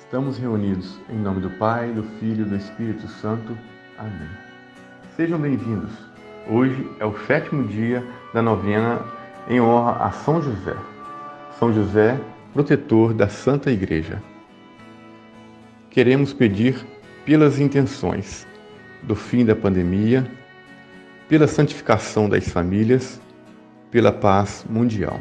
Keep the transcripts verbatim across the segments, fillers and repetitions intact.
Estamos reunidos em nome do Pai, do Filho e do Espírito Santo. Amém. Sejam bem-vindos. Hoje é o sétimo dia da novena em honra a São José. São José, protetor da Santa Igreja. Queremos pedir pelas intenções do fim da pandemia, pela santificação das famílias, pela paz mundial.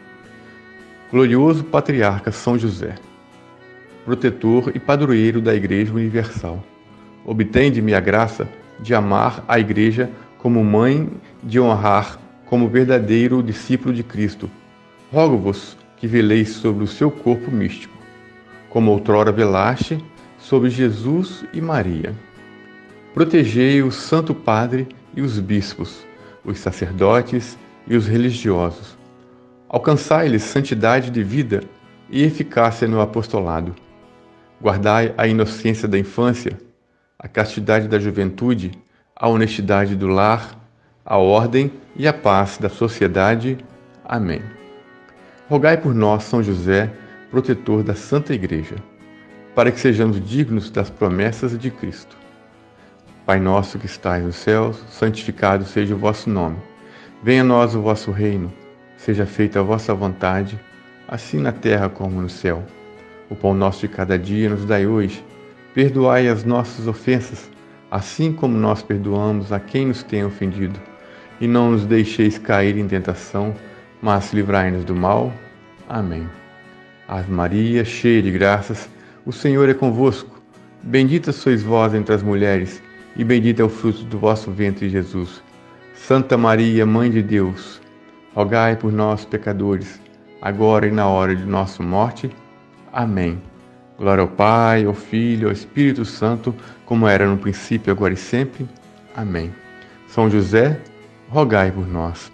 Glorioso Patriarca São José, protetor e padroeiro da Igreja Universal, obtende-me a graça de amar a Igreja como mãe, de honrar como verdadeiro discípulo de Cristo. Rogo-vos que veleis sobre o seu corpo místico, como outrora velaste sobre Jesus e Maria. Protegei o Santo Padre e os bispos, os sacerdotes e os religiosos. Alcançai-lhes santidade de vida e eficácia no apostolado. Guardai a inocência da infância, a castidade da juventude, a honestidade do lar, a ordem e a paz da sociedade. Amém. Rogai por nós, São José, protetor da Santa Igreja, para que sejamos dignos das promessas de Cristo. Pai nosso que estais nos céus, santificado seja o vosso nome. Venha a nós o vosso reino, seja feita a vossa vontade, assim na terra como no céu. O pão nosso de cada dia nos dai hoje. Perdoai as nossas ofensas, assim como nós perdoamos a quem nos tem ofendido. E não nos deixeis cair em tentação, mas livrai-nos do mal. Amém. Ave Maria, cheia de graças, o Senhor é convosco. Bendita sois vós entre as mulheres, e bendito é o fruto do vosso ventre, Jesus. Santa Maria, Mãe de Deus, rogai por nós, pecadores, agora e na hora de nossa morte. Amém. Glória ao Pai, ao Filho, ao Espírito Santo, como era no princípio, agora e sempre. Amém. São José, rogai por nós.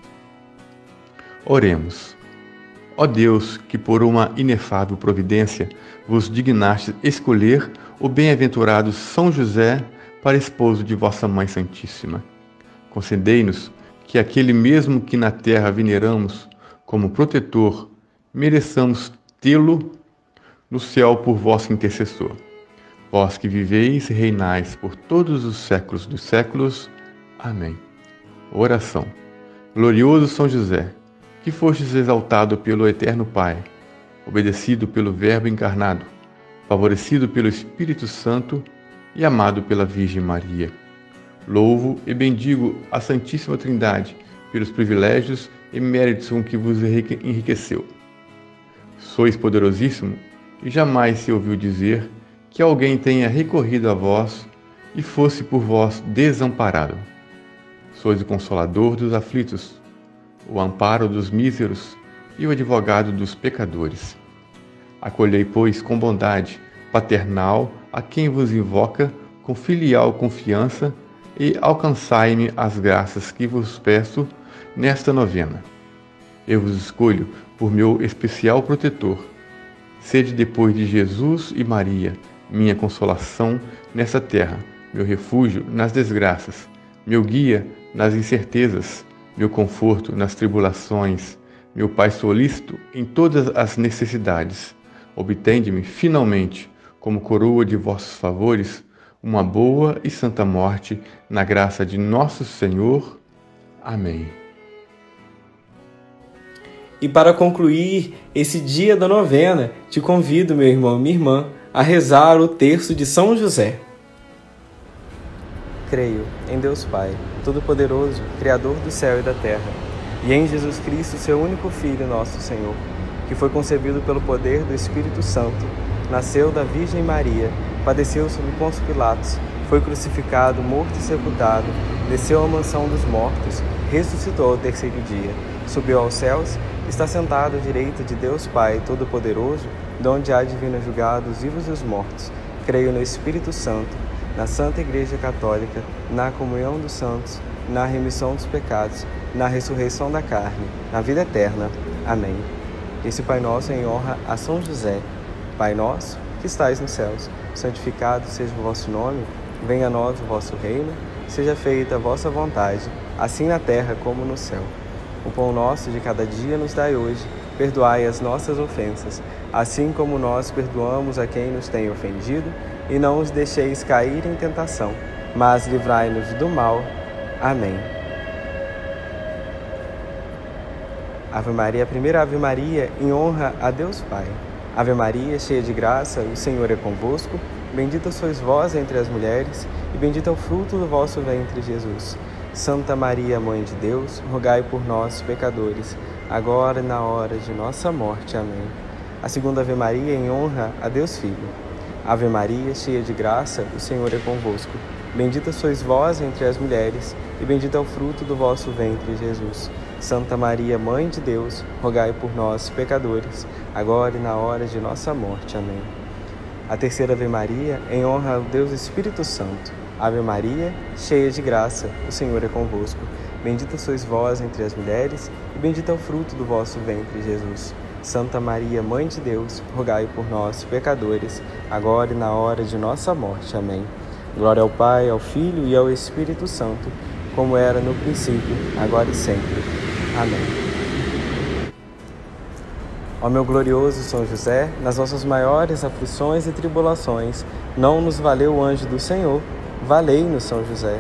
Oremos. Ó Deus, que por uma inefável providência vos dignaste escolher o bem-aventurado São José para esposo de vossa Mãe Santíssima, concedei-nos que aquele mesmo que na terra veneramos como protetor, mereçamos tê-lo no céu por vosso intercessor. Vós que viveis e reinais por todos os séculos dos séculos. Amém. Oração. Glorioso São José, que fostes exaltado pelo Eterno Pai, obedecido pelo Verbo encarnado, favorecido pelo Espírito Santo e amado pela Virgem Maria. Louvo e bendigo a Santíssima Trindade pelos privilégios e méritos com que vos enriqueceu. Sois poderosíssimo e jamais se ouviu dizer que alguém tenha recorrido a vós e fosse por vós desamparado. Sois o consolador dos aflitos, o amparo dos míseros e o advogado dos pecadores. Acolhei, pois, com bondade paternal a quem vos invoca com filial confiança e alcançai-me as graças que vos peço nesta novena. Eu vos escolho por meu especial protetor. Sede depois de Jesus e Maria, minha consolação nessa terra, meu refúgio nas desgraças, meu guia nas incertezas, meu conforto nas tribulações, meu Pai solícito em todas as necessidades. Obtende-me, finalmente, como coroa de vossos favores, uma boa e santa morte, na graça de nosso Senhor. Amém. E para concluir esse dia da novena, te convido, meu irmão e minha irmã, a rezar o terço de São José. Creio em Deus Pai, Todo-Poderoso, Criador do céu e da terra, e em Jesus Cristo, seu único Filho, nosso Senhor, que foi concebido pelo poder do Espírito Santo, nasceu da Virgem Maria, padeceu sob Pôncio Pilatos, foi crucificado, morto e sepultado, desceu à mansão dos mortos, ressuscitou ao terceiro dia, subiu aos céus, está sentado à direita de Deus Pai Todo-Poderoso, de onde há de vir a julgar os vivos e os mortos. Creio no Espírito Santo, na Santa Igreja Católica, na comunhão dos santos, na remissão dos pecados, na ressurreição da carne, na vida eterna. Amém. Esse Pai Nosso em honra a São José. Pai nosso, que estais nos céus, santificado seja o vosso nome, venha a nós o vosso reino, seja feita a vossa vontade, assim na terra como no céu. O pão nosso de cada dia nos dai hoje, perdoai as nossas ofensas, assim como nós perdoamos a quem nos tem ofendido, e não os deixeis cair em tentação, mas livrai-nos do mal. Amém. Ave Maria, primeira Ave Maria, em honra a Deus Pai. Ave Maria, cheia de graça, o Senhor é convosco. Bendita sois vós entre as mulheres, e bendito é o fruto do vosso ventre, Jesus. Santa Maria, Mãe de Deus, rogai por nós, pecadores, agora e na hora de nossa morte. Amém. A segunda Ave Maria, em honra a Deus Filho. Ave Maria, cheia de graça, o Senhor é convosco. Bendita sois vós entre as mulheres, e bendito é o fruto do vosso ventre, Jesus. Santa Maria, Mãe de Deus, rogai por nós, pecadores, agora e na hora de nossa morte. Amém. A terceira Ave Maria, em honra ao Deus Espírito Santo. Ave Maria, cheia de graça, o Senhor é convosco. Bendita sois vós entre as mulheres, e bendito é o fruto do vosso ventre, Jesus. Santa Maria, Mãe de Deus, rogai por nós, pecadores, agora e na hora de nossa morte. Amém. Glória ao Pai, ao Filho e ao Espírito Santo, como era no princípio, agora e sempre. Amém. Ó meu glorioso São José, nas vossas maiores aflições e tribulações, não nos valeu o anjo do Senhor, valei-nos, São José.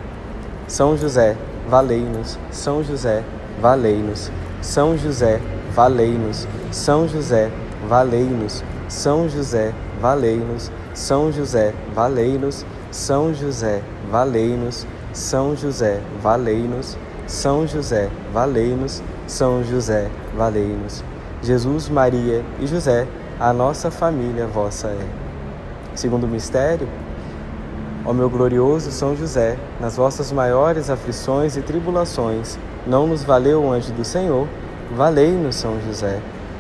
São José, valei-nos. São José, valei-nos. São José, valei-nos. São José, valei-nos. São José, valei-nos. São José, valei-nos. São José, valei-nos. São José, valei-nos. São José, valei-nos. São José, valei-nos. Jesus, Maria e José, a nossa família vossa é. Segundo mistério, ó meu glorioso São José, nas vossas maiores aflições e tribulações, não nos valeu o anjo do Senhor, valei-nos, São José.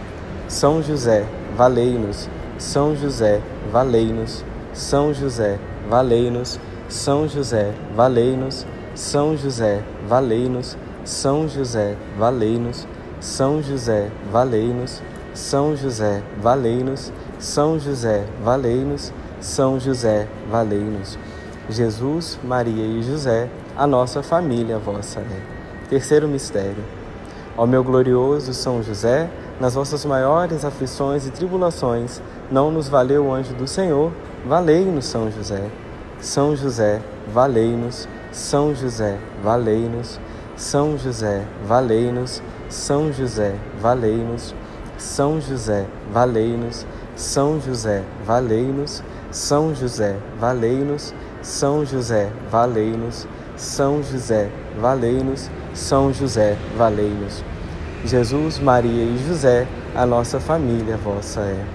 São José, valei-nos. São José, valei-nos. São José, valei-nos. São José, valei-nos. São José, valei-nos. São José, valei-nos. São José, valei-nos. São José, valei-nos. São José, valei-nos. São José, valei-nos. Jesus, Maria e José, a nossa família vossa é. Terceiro mistério. Ó meu glorioso São José, nas vossas maiores aflições e tribulações, não nos valeu o anjo do Senhor, valei-nos, São José. São José, valei-nos. São José, valei-nos. São José, valei-nos. São José, valei-nos. São José, valei-nos. São José, valei-nos. São José, valei-nos. São José, valei-nos. São José, valei-nos. São José, valei-nos. Jesus, Maria e José, a nossa família vossa é.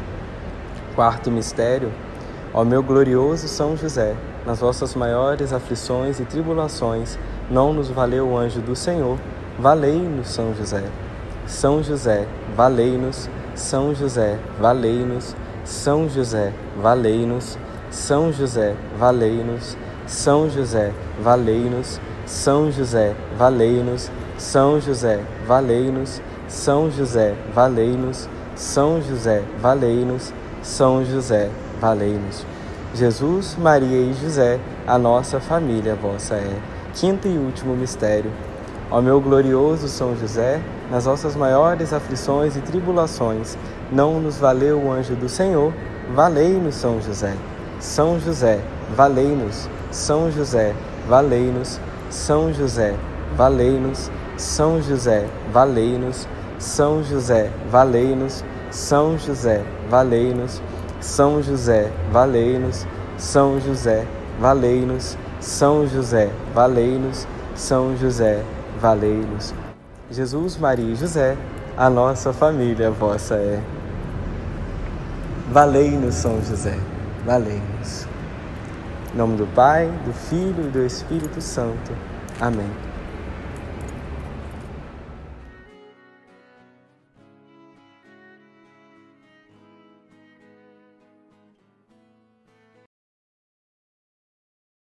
Quarto mistério. Ó meu glorioso São José, nas vossas maiores aflições e tribulações, não nos valeu o anjo do Senhor, valei-nos, São José. São José, valei-nos. São José, valei-nos. São José, valei-nos. São José, valei-nos. São José, valei-nos. São José, valei-nos. São José, valei-nos. São José, valei-nos. São José, valei-nos. São José, valei-nos. Jesus, Maria e José, a nossa família vossa é. Quinto e último mistério. Ó meu glorioso São José, nas vossas maiores aflições e tribulações, não nos valeu o anjo do Senhor, valei-nos, São José. São José, valei-nos. São José, valei-nos. São José, valei-nos. São José, valei-nos. São José, valei-nos. São José, valei-nos. São José, valei-nos. São José, valei-nos. São José, valei-nos. São José, valei-nos. Jesus, Maria e José, a nossa família vossa é. Valei-nos, São José, valei-nos. Em nome do Pai, do Filho e do Espírito Santo. Amém.